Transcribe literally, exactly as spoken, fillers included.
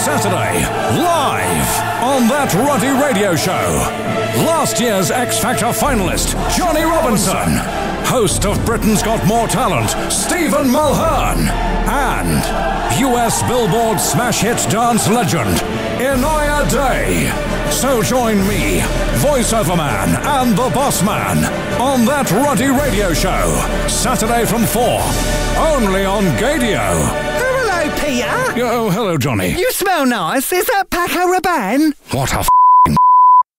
Saturday, live on That Ruddy Radio Show. Last year's X Factor finalist, Johnny Robinson. Host of Britain's Got More Talent, Stephen Mulhern. And U S Billboard smash hit dance legend, Inaya Day. So join me, voiceover man and the boss man, on That Ruddy Radio Show. Saturday from four, only on Gadio. Hello, Peter. Oh, hello, Johnny. You smell nice. Is that Paco Rabanne? What a f***